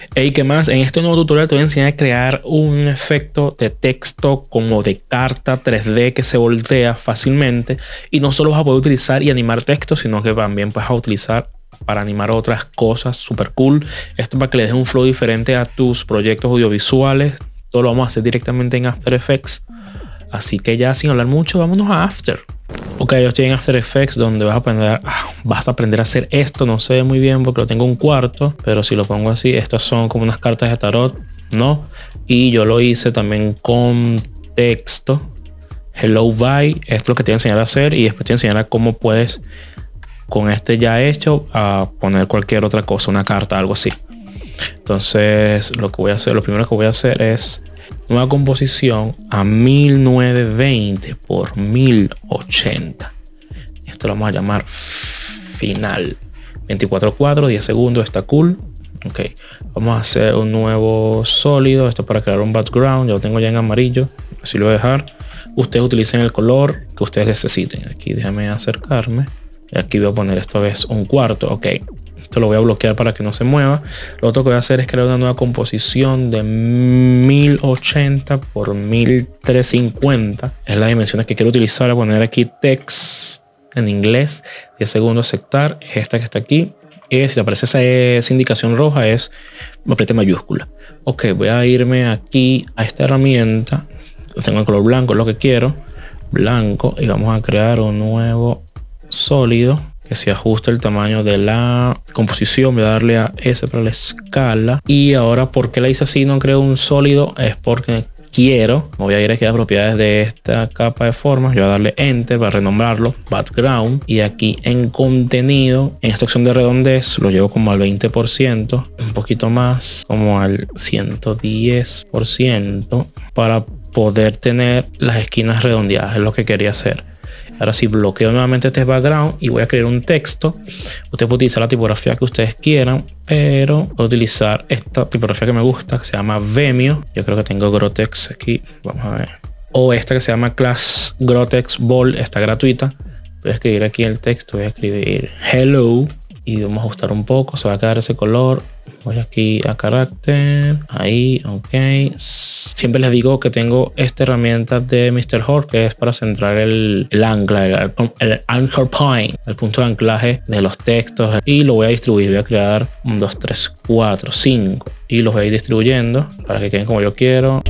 ¿Y qué más? En este nuevo tutorial te voy a enseñar a crear un efecto de texto como de carta 3D que se voltea fácilmente. Y no solo vas a poder utilizar y animar texto, sino que también vas a utilizar para animar otras cosas súper cool. Esto para que le des un flow diferente a tus proyectos audiovisuales. Todo lo vamos a hacer directamente en After Effects. Así que ya sin hablar mucho, vámonos a After. Ok, yo estoy en After Effects donde vas a aprender a hacer esto. No sé muy bien porque lo tengo un cuarto, pero si lo pongo así, estas son como unas cartas de tarot, ¿no? Y yo lo hice también con texto. Hello, bye. Esto es lo que te voy a enseñar a hacer y después te voy a enseñar a cómo puedes, con este ya hecho, a poner cualquier otra cosa, una carta, algo así. Entonces, lo primero que voy a hacer es nueva composición a 1920 por 1080. Esto lo vamos a llamar final. 24:4, 10 segundos, está cool. Ok, vamos a hacer un nuevo sólido. Esto para crear un background. Yo lo tengo ya en amarillo, así lo voy a dejar. Ustedes utilicen el color que ustedes necesiten. Aquí déjame acercarme y aquí voy a poner esta vez un cuarto. Ok, esto lo voy a bloquear para que no se mueva. Lo otro que voy a hacer es crear una nueva composición de 1080 por 1350. Es las dimensiones que quiero utilizar. Voy a poner aquí text en inglés, 10 segundos aceptar. Esta que está aquí. Si te aparece esa indicación roja, es apriete mayúscula. Ok, voy a irme aquí a esta herramienta. Lo tengo en color blanco, es lo que quiero. Blanco. Y vamos a crear un nuevo sólido que se ajuste el tamaño de la composición. Voy a darle a S para la escala. Y ahora, ¿por qué la hice así? No creo un sólido. Es porque quiero, me voy a ir aquí a propiedades de esta capa de formas. Yo voy a darle enter para renombrarlo, background. Y aquí en contenido, en esta opción de redondez, lo llevo como al 20%, un poquito más, como al 110%, para poder tener las esquinas redondeadas. Es lo que quería hacer. Ahora sí, bloqueo nuevamente este background y voy a crear un texto. Ustedes pueden utilizar la tipografía que ustedes quieran, pero voy a utilizar esta tipografía que me gusta, que se llama Vimeo. Yo creo que tengo Grotex aquí, vamos a ver. O esta que se llama Class Grotex Bold, está gratuita. Voy a escribir aquí el texto, voy a escribir hello y vamos a ajustar un poco, se va a quedar ese color. Voy aquí a carácter, ahí, ok. Siempre les digo que tengo esta herramienta de Mr. Horse, que es para centrar el ancla, el anchor point, el punto de anclaje de los textos. Y lo voy a distribuir, voy a crear 1, 2, 3, 4, 5 y los voy a ir distribuyendo para que queden como yo quiero.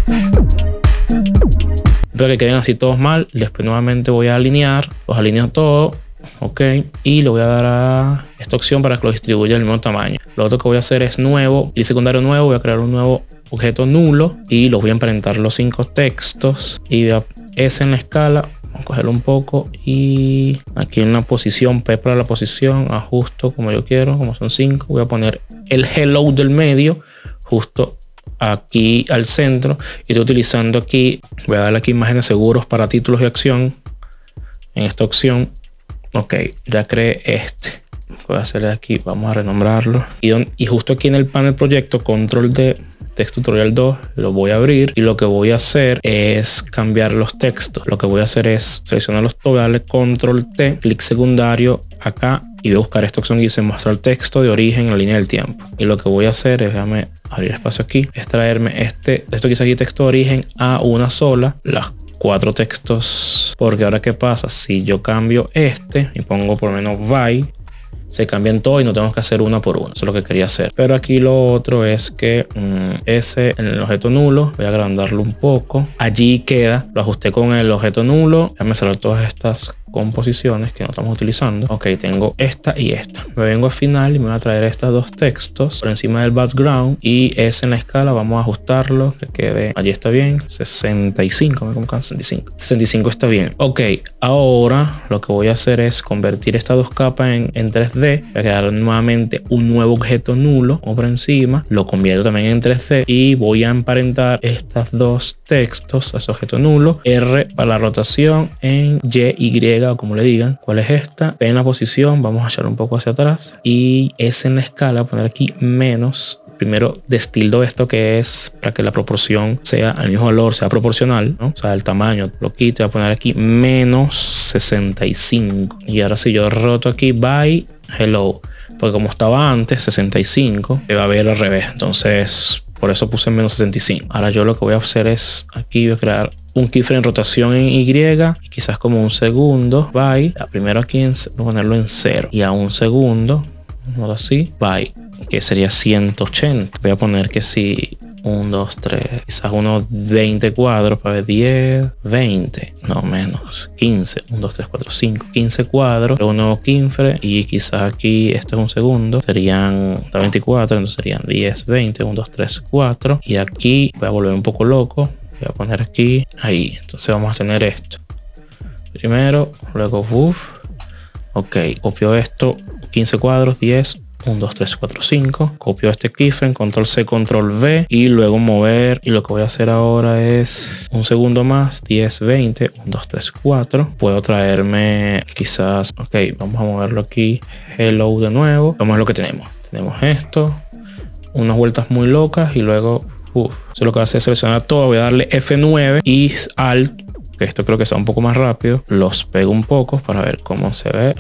Espero que queden así todos mal. Después nuevamente voy a alinear, los alineo todo. Ok, y le voy a dar a esta opción para que lo distribuya del mismo tamaño. Lo otro que voy a hacer es nuevo y secundario nuevo. Voy a crear un nuevo objeto nulo y los voy a emparentar los 5 textos y voy a S en la escala. Vamos a cogerlo un poco y aquí en la posición, P para la posición, ajusto como yo quiero, como son 5. Voy a poner el hello del medio justo aquí al centro y estoy utilizando aquí, voy a darle aquí imágenes seguros para títulos y acción en esta opción. Ok, ya creé este. Voy a hacerle aquí, vamos a renombrarlo. Y justo aquí en el panel proyecto, control D, text tutorial 2, lo voy a abrir. Y lo que voy a hacer es cambiar los textos. Lo que voy a hacer es seleccionarlos todos, darle control T, clic secundario acá. Y voy a buscar esta opción que dice mostrar texto de origen en la línea del tiempo. Y lo que voy a hacer es, déjame abrir espacio aquí, es traerme esto que dice aquí texto de origen a una sola, las 4 textos, porque ahora qué pasa si yo cambio este y pongo por lo menos by, se cambian todo y no tenemos que hacer una por una. Eso es lo que quería hacer. Pero aquí lo otro es que ese en el objeto nulo voy a agrandarlo un poco. Allí queda, lo ajusté con el objeto nulo. Déjame cerrar todas estas composiciones que no estamos utilizando. Ok, tengo esta y esta. Me vengo al final y me voy a traer estos 2 textos por encima del background y ese en la escala vamos a ajustarlo que quede, allí está bien, 65, me pongo 65 está bien. Ok, ahora lo que voy a hacer es convertir estas 2 capas en 3D. Voy a crear nuevamente un nuevo objeto nulo por encima, lo convierto también en 3D y voy a emparentar estas 2 textos a ese objeto nulo. R para la rotación en Y, o como le digan. ¿Cuál es esta? P en la posición, vamos a echar un poco hacia atrás y S en la escala, poner aquí menos. Primero destildo esto que es para que la proporción sea al mismo valor, sea proporcional, ¿no? O sea, el tamaño lo quito, voy a poner aquí menos 65 y ahora si yo roto aquí by hello, porque como estaba antes 65, se va a ver al revés. Entonces por eso puse menos 65. Ahora yo lo que voy a hacer es aquí voy a crear un keyframe en rotación en Y, y quizás como un segundo, by, primero aquí voy a ponerlo en 0 y a un segundo, ahora sí, by, que sería 180. Voy a poner que sí, 1, 2, 3, quizás unos 20 cuadros para ver 10, 20, no menos, 15, 1, 2, 3, 4, 5, 15 cuadros, un nuevo keyframe y quizás aquí, esto es un segundo, serían 24, entonces serían 10, 20, 1, 2, 3, 4 y aquí voy a volver un poco loco. Voy a poner aquí, ahí. Entonces vamos a tener esto. Primero, luego ok, copio esto, 15 cuadros, 10, 1, 2, 3, 4, 5. Copio este keyframe, control C, control V y luego mover. Y lo que voy a hacer ahora es un segundo más, 10, 20, 1, 2, 3, 4. Puedo traerme quizás, ok, vamos a moverlo aquí, hello de nuevo. Vamos a ver lo que tenemos. Tenemos esto, unas vueltas muy locas y luego eso lo que hace es seleccionar todo. Voy a darle F9 y Alt, que esto creo que sea un poco más rápido. Los pego un poco para ver cómo se ve.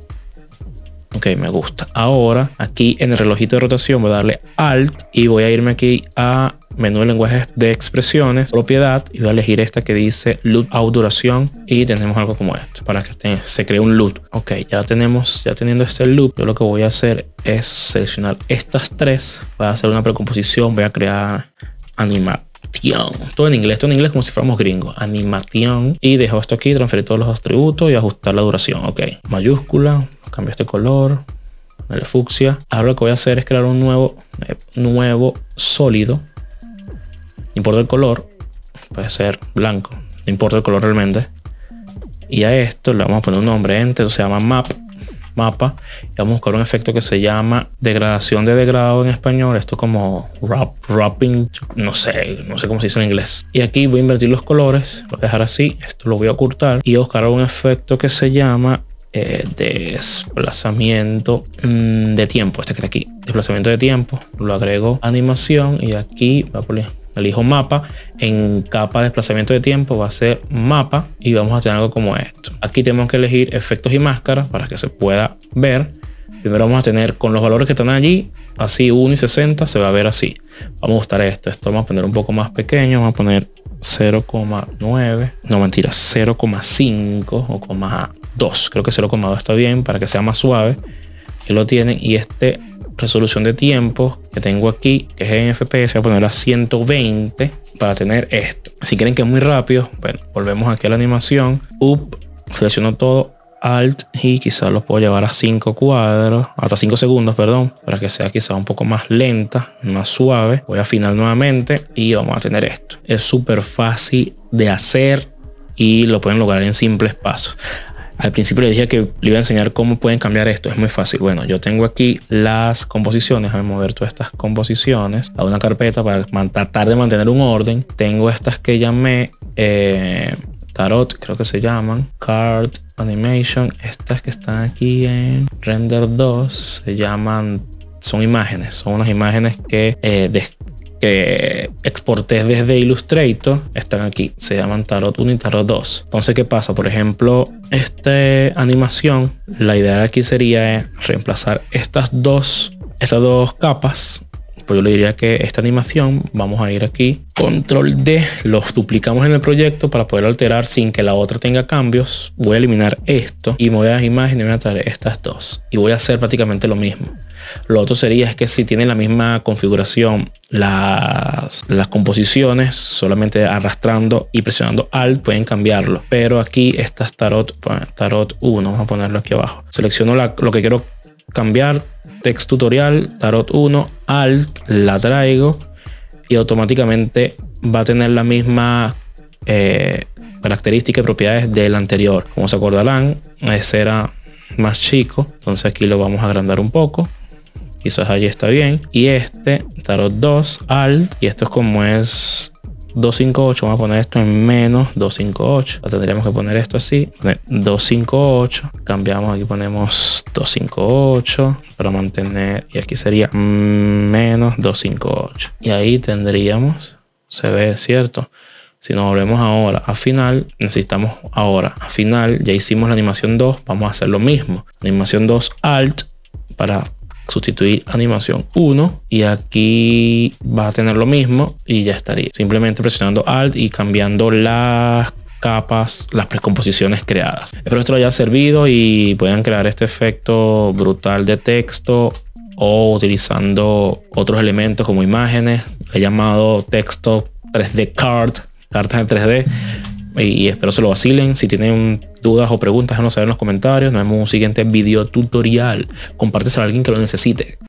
Ok, me gusta. Ahora aquí en el relojito de rotación voy a darle Alt y voy a irme aquí a menú de lenguajes de expresiones, propiedad, y voy a elegir esta que dice loop out duración y tenemos algo como esto para que se cree un loop. Ok, ya teniendo este loop, yo lo que voy a hacer es seleccionar estas tres, voy a hacer una precomposición, voy a crear animación, todo en inglés como si fuéramos gringos, animación, y dejo esto aquí, transferir todos los atributos y ajustar la duración. Ok, mayúscula, cambio este color, el fucsia. Ahora lo que voy a hacer es crear un nuevo sólido. No importa el color, puede ser blanco, no importa el color realmente. Y a esto le vamos a poner un nombre, se llama mapa, y vamos a buscar un efecto que se llama degradación de degradado en español. Esto como wrapping, no sé cómo se dice en inglés. Y aquí voy a invertir los colores, lo voy a dejar así, esto lo voy a ocultar y voy a buscar un efecto que se llama desplazamiento de tiempo, este que está aquí, desplazamiento de tiempo. Lo agrego animación y aquí voy a poner, elijo mapa, en capa de desplazamiento de tiempo va a ser mapa y vamos a tener algo como esto. Aquí tenemos que elegir efectos y máscaras para que se pueda ver. Primero vamos a tener con los valores que están allí, así 1 y 60 se va a ver así. Vamos a ajustar esto vamos a poner un poco más pequeño, vamos a poner 0,9, no mentira, 0,5 o 0,2, creo que 0,2 está bien para que sea más suave. Aquí lo tienen, y resolución de tiempo que tengo aquí, que es en FPS, voy a poner a 120 para tener esto. Si quieren que es muy rápido, bueno, volvemos aquí a la animación, selecciono todo, Alt, y quizás lo puedo llevar a 5 cuadros, hasta 5 segundos, perdón, para que sea quizás un poco más lenta, más suave. Voy a afinar nuevamente y vamos a tener esto. Es súper fácil de hacer y lo pueden lograr en simples pasos. Al principio les dije que le iba a enseñar cómo pueden cambiar esto. Es muy fácil. Bueno, yo tengo aquí las composiciones. Voy a mover todas estas composiciones a una carpeta para tratar de mantener un orden. Tengo estas que llamé Tarot, creo que se llaman Card Animation. Estas que están aquí en Render 2 se llaman, son imágenes, son unas imágenes que exporté desde Illustrator. Están aquí, se llaman Tarot 1 y Tarot 2. Entonces, ¿qué pasa? Por ejemplo, esta animación, la idea de aquí sería reemplazar estas dos capas. Pues yo le diría que esta animación, vamos a ir aquí, control D, los duplicamos en el proyecto para poder alterar sin que la otra tenga cambios. Voy a eliminar esto y me voy a las imágenes y voy a traer estas dos y voy a hacer prácticamente lo mismo. Lo otro sería es que si tienen la misma configuración las composiciones, solamente arrastrando y presionando Alt pueden cambiarlo, pero aquí estas Tarot 1, vamos a ponerlo aquí abajo, selecciono lo que quiero cambiar, text tutorial, Tarot 1, Alt, la traigo y automáticamente va a tener la misma características y propiedades del anterior. Como se acordarán, ese era más chico, entonces aquí lo vamos a agrandar un poco, quizás allí está bien. Y Tarot 2, Alt, y esto es como es 258, vamos a poner esto en menos 258. Tendríamos que poner esto así, 258, cambiamos, aquí ponemos 258 para mantener, y aquí sería menos 258 y ahí tendríamos, se ve, ¿cierto? Si nos volvemos ahora a final, necesitamos ahora a final, ya hicimos la animación 2, vamos a hacer lo mismo, animación 2 Alt para sustituir animación 1 y aquí va a tener lo mismo y ya estaría. Simplemente presionando Alt y cambiando las capas, las precomposiciones creadas. Espero esto lo haya servido y puedan crear este efecto brutal de texto o utilizando otros elementos como imágenes. He llamado texto 3D card, cartas en 3D, y espero se lo vacilen. Si tienen dudas o preguntas, déjanos saber en los comentarios. Nos vemos en un siguiente video tutorial. Compárteselo a alguien que lo necesite.